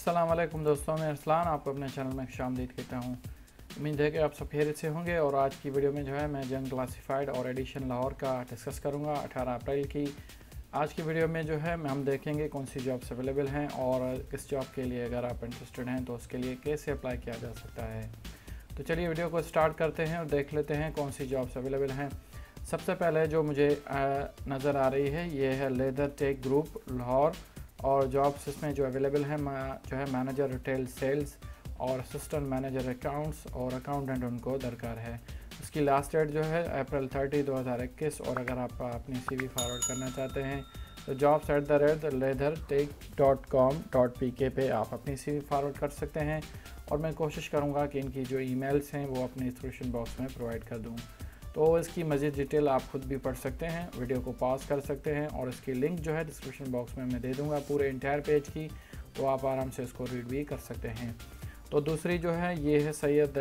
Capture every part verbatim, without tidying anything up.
अस्सलाम वालेकुम दोस्तों, मैं अरसलान आपको अपने चैनल में खुशामदीद कहता हूँ। उम्मीद है कि आप सब खैरियत से होंगे। और आज की वीडियो में जो है मैं जंग क्लासिफाइड और एडिशन लाहौर का डिस्कस करूँगा अठारह अप्रैल की। आज की वीडियो में जो है हम देखेंगे कौन सी जॉब्स अवेलेबल हैं और इस जॉब के लिए अगर आप इंटरेस्टेड हैं तो उसके लिए कैसे अप्लाई किया जा सकता है। तो चलिए वीडियो को स्टार्ट करते हैं और देख लेते हैं कौन सी जॉब्स अवेलेबल हैं। सबसे पहले जो मुझे नज़र आ रही है ये है लेदर टेक ग्रुप लाहौर, और जॉब्स इसमें जो अवेलेबल है जो है मैनेजर रिटेल सेल्स और असिस्टेंट मैनेजर अकाउंट्स और अकाउंटेंट उनको दरकार है। इसकी लास्ट डेट जो है अप्रैल तीस दो हज़ार इक्कीस। और अगर आप अपनी सीवी फॉरवर्ड करना चाहते हैं तो jobs at the rate leather tech dot com dot P K पे आप अपनी सीवी फॉरवर्ड कर सकते हैं। और मैं कोशिश करूँगा कि इनकी जो ईमेल्स हैं वो अपने डिस्क्रिप्शन बॉक्स में प्रोवाइड कर दूँ। तो इसकी मज़ीद डिटेल आप खुद भी पढ़ सकते हैं, वीडियो को पॉज कर सकते हैं और इसकी लिंक जो है डिस्क्रिप्शन बॉक्स में मैं दे दूंगा पूरे इंटायर पेज की, तो आप आराम से इसको रीड भी कर सकते हैं। तो दूसरी जो है ये है सैयद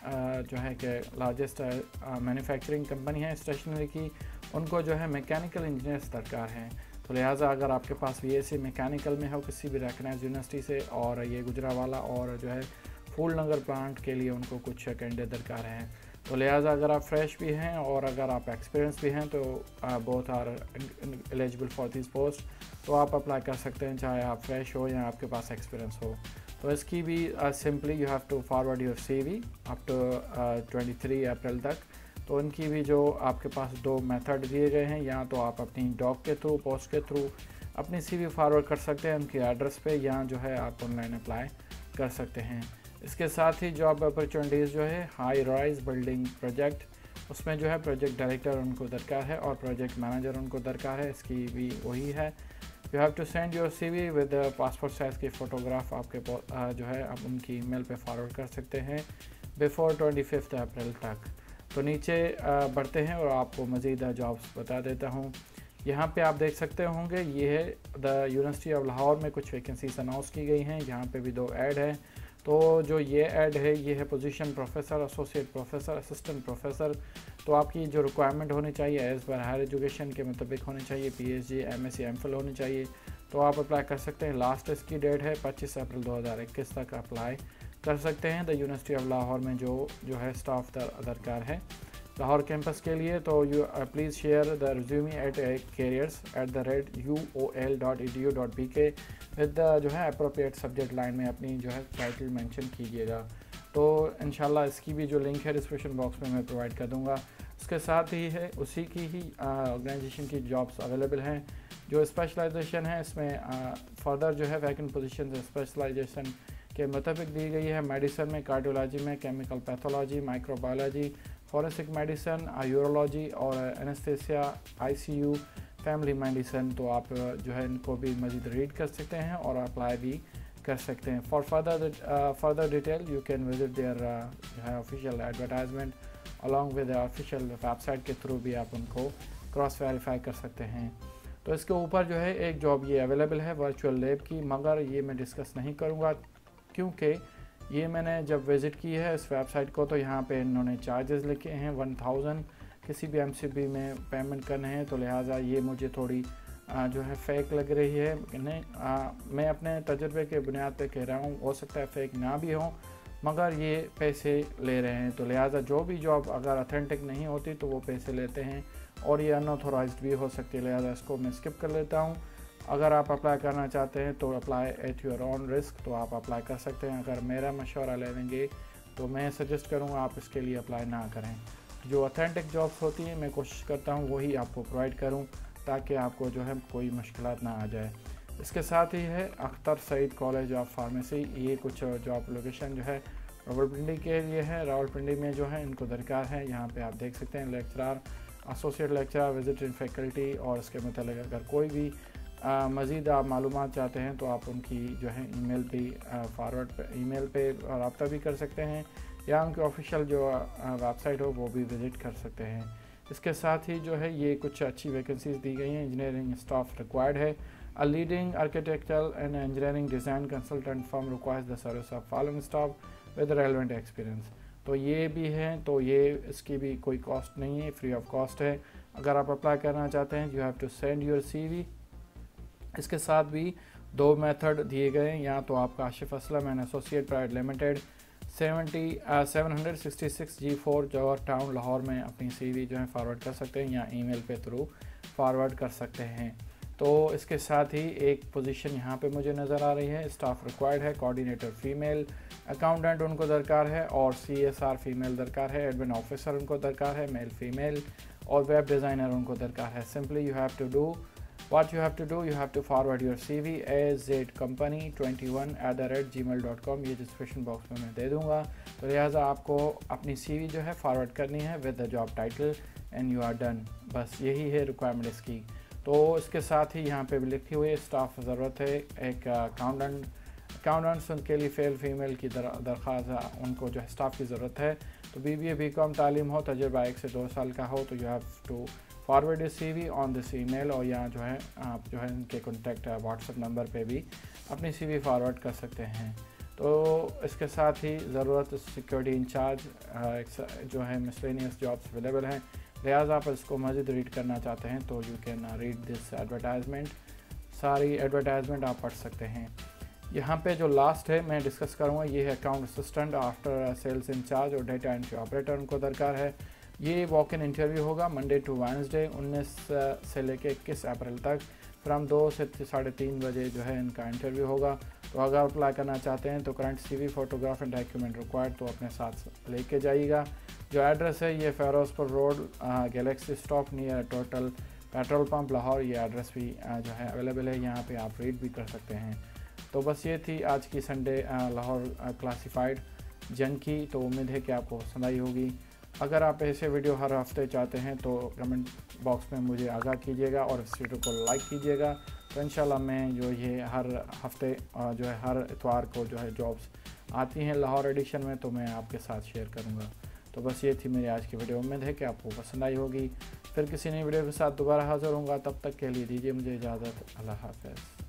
जो है कि लार्जेस्ट मैन्युफैक्चरिंग कंपनी है स्टेशनरी की, उनको जो है मैकेनिकल इंजीनियर्स दरकार हैं। तो लिहाजा अगर आपके पास बी एस सी मैकेनिकल में हो किसी भी रिकग्नाइज्ड यूनिवर्सिटी से, और ये गुजरावाला और जो है फूल नगर प्लांट के लिए उनको कुछ कैंडिडेट दरकार हैं। तो लिहाजा अगर आप फ्रेश भी हैं और अगर आप एक्सपीरियंस भी हैं तो both are eligible for this post, तो आप अप्लाई कर सकते हैं चाहे आप फ्रेश हो या आपके पास एक्सपीरियंस हो। तो इसकी भी simply you have to forward your CV up to twenty three April तक। तो इनकी भी जो आपके पास दो मेथड दिए गए हैं, या तो आप अपनी डॉक के थ्रू पोस्ट के थ्रू अपनी सीवी फॉरवर्ड कर सकते हैं उनके एड्रेस पे, या जो है आप ऑनलाइन अप्लाई कर सकते हैं। इसके साथ ही जॉब अपॉर्चुनिटीज़ जो है हाई राइज बिल्डिंग प्रोजेक्ट, उसमें जो है प्रोजेक्ट डायरेक्टर उनको दरकार है और प्रोजेक्ट मैनेजर उनको दरकार है, इसकी भी वही है। You have to send your CV with passport size की फ़ोटोग्राफ आपके जो है आप उनकी ईमेल पे फॉरवर्ड कर सकते हैं बिफोर ट्वेंटी फिफ्थ अप्रैल तक। तो नीचे बढ़ते हैं और आपको मज़ीद जॉब्स बता देता हूँ। यहाँ पे आप देख सकते होंगे ये है द यूनिवर्सिटी ऑफ लाहौर में कुछ वैकेंसीज अनाउंस की गई हैं। यहाँ पे भी दो ऐड है। तो जो ये ऐड है ये है position professor, associate professor, assistant professor. तो आपकी जो रिक्वायरमेंट होनी चाहिए एज़ पर हायर एजुकेशन के मुताबिक होनी चाहिए, पीएचडी, एमएससी, एमफिल होनी चाहिए। तो आप अप्लाई कर सकते हैं। लास्ट इसकी डेट है पच्चीस अप्रैल दो हज़ार इक्कीस तक अप्लाई कर सकते हैं। द यूनिवर्सिटी ऑफ लाहौर में जो जो है स्टाफ दरकार है लाहौर कैंपस के लिए। तो you please share the resume at careers at the rate U O L dot E D U dot P K with जो है अप्रोप्रिएट सब्जेक्ट लाइन में अपनी जो है टाइटल मेंशन कीजिएगा। तो इंशाल्लाह इसकी भी जो लिंक है डिस्क्रिप्शन बॉक्स में मैं प्रोवाइड कर दूंगा। उसके साथ ही है उसी की ही ऑर्गेनाइजेशन की जॉब्स अवेलेबल हैं जो स्पेशलाइजेशन है। इसमें फर्दर जो है वैकेंट पोजीशन स्पेशलाइजेशन के मुताबिक दी गई है। मेडिसिन में, कार्डियोलॉजी में, chemical pathology, microbiology, forensic medicine, urology और एनेस्थेसिया, आईसीयू, फैमिली मेडिसिन। तो आप जो है इनको भी मज़ीद रीड कर सकते हैं और अप्लाई भी कर सकते हैं। For further further detail you can visit their जो है official advertisement along with official website के थ्रू भी आप उनको क्रॉस वेरीफाई कर सकते हैं। तो इसके ऊपर जो है एक जॉब ये अवेलेबल है वर्चुअल लैब की, मगर ये मैं डिस्कस नहीं करूँगा क्योंकि ये मैंने जब विज़िट की है इस वेबसाइट को तो यहाँ पे इन्होंने चार्जेस लिखे हैं वन थाउजेंड किसी भी एमसीबी में पेमेंट करने हैं। तो लिहाजा ये मुझे थोड़ी आ, जो है फ़ेक लग रही है। नहीं आ, मैं अपने तजुर्बे के बुनियाद पे कह रहा हूँ, हो सकता है फ़ेक ना भी हो, मगर ये पैसे ले रहे हैं। तो लिहाजा जो भी जॉब अगर अथेंटिक नहीं होती तो वो पैसे लेते हैं और ये अनऑथोराइज्ड भी हो सकती है। लिहाजा इसको मैं स्किप कर लेता हूँ। अगर आप अप्लाई करना चाहते हैं तो apply at your own risk, तो आप अप्लाई कर सकते हैं। अगर मेरा मशवरा लेंगे तो मैं सजेस्ट करूँगा आप इसके लिए अप्लाई ना करें। जो ऑथेंटिक जॉब्स होती हैं मैं कोशिश करता हूँ वही आपको प्रोवाइड करूँ ताकि आपको जो है कोई मुश्किलात ना आ जाए। इसके साथ ही है Akhtar Saeed college of pharmacy, ये कुछ जॉब लोकेशन जो है रावलपिंडी के लिए है। रावलपिंडी में जो है इनको दरकार है। यहाँ पे आप देख सकते हैं lecturer, associate lecturer, visiting faculty, और इसके मतलब अगर कोई भी मज़ीद आप मालूमात चाहते हैं तो आप उनकी जो है ईमेल पे फॉरवर्ड पे ईमेल पे रब्ता भी कर सकते हैं, या उनके ऑफिशियल जो वेबसाइट हो वो भी विज़िट कर सकते हैं। इसके साथ ही जो है ये कुछ अच्छी वैकेंसीज दी गई हैं। इंजीनियरिंग स्टाफ रिक्वायर्ड है। A leading architectural and engineering design consultant firm requires the service of following staff with relevant experience. तो ये भी हैं, तो ये इसकी भी कोई कॉस्ट नहीं है, फ्री ऑफ कॉस्ट है। अगर आप अप्लाई करना चाहते हैं you have to send your CV. इसके साथ भी दो मेथड दिए गए हैं, या तो आपका Asif Aslam and associate private limited seventy seven hundred sixty six G four Johar Town Lahore में अपनी सीवी जो है फॉरवर्ड कर सकते हैं, या ईमेल पे थ्रू फॉरवर्ड कर सकते हैं। तो इसके साथ ही एक पोजीशन यहाँ पे मुझे नज़र आ रही है, स्टाफ रिक्वायर्ड है, कोऑर्डिनेटर फीमेल, अकाउंटेंट उनको दरकार है, और सीएसआर फीमेल दरकार है, एडमिन ऑफिसर उनको दरकार है मेल फीमेल, और वेब डिज़ाइनर उनको दरकार है। Simply you have to do What you have to do, you have to forward your C V as z company twenty-one at the rate gmail dot com। ये description box में मैं दे दूँगा। तो लिहाजा आपको अपनी C V जो है फॉरवर्ड करनी है with the job title and you are done. बस यही है रिक्वायरमेंट इसकी। तो इसके साथ ही यहाँ पे भी लिखी हुई है स्टाफ ज़रूरत है, एक अकाउंटेंट अकाउंटेंट्स उनके लिए फेल फीमेल की दर, दरख्वास्त उनको जो है स्टाफ की ज़रूरत है। तो B B A B com तालीम हो, तजुर्बा एक से दो साल का हो, तो you have to forward C V on this email, और यहाँ जो है आप जो है इनके कॉन्टैक्ट व्हाट्सएप नंबर पे भी अपनी सी वी फॉरवर्ड कर सकते हैं। तो इसके साथ ही ज़रूरत सिक्योरिटी इंचार्ज जो है मिसलेनियस जॉब्स अवेलेबल हैं, लिहाजा आप इसको मज़ीद रीड करना चाहते हैं तो you can read this advertisement. सारी एडवर्टाइजमेंट आप पढ़ सकते हैं। यहाँ पे जो लास्ट है मैं डिस्कस करूँगा, ये है account assistant after sales incharge और डेटा एंट्री ऑपरेटर उनको दरकार है। ये वॉक इन इंटरव्यू होगा मंडे टू वेडनेसडे उन्नीस से लेके इक्कीस अप्रैल तक, फ्राम दो से साढ़े तीन बजे जो है इनका इंटरव्यू होगा। तो अगर अप्लाई करना चाहते हैं तो current CV, photograph and document required तो अपने साथ लेके जाइएगा। जो एड्रेस है ये Ferozepur Road Galaxy Stop near Total petrol pump Lahore, ये एड्रेस भी आ, जो है अवेलेबल है, यहाँ पे आप रीड भी कर सकते हैं। तो बस ये थी आज की संडे लाहौर क्लासिफाइड जंग की। तो उम्मीद है कि आपको पसंद आई होगी। अगर आप ऐसे वीडियो हर हफ्ते चाहते हैं तो कमेंट बॉक्स में मुझे आगाह कीजिएगा और इस वीडियो को लाइक कीजिएगा। तो इंशाल्लाह मैं जो ये हर हफ्ते जो है हर इतवार को जो है जॉब्स आती हैं लाहौर एडिशन में, तो मैं आपके साथ शेयर करूँगा। तो बस ये थी मेरी आज की वीडियो। उम्मीद है कि आपको पसंद आई होगी। फिर किसी नई वीडियो के साथ दोबारा हाज़िर होऊंगा, तब तक के लिए दीजिए मुझे इजाज़त। अल्लाह हाफ़िज़।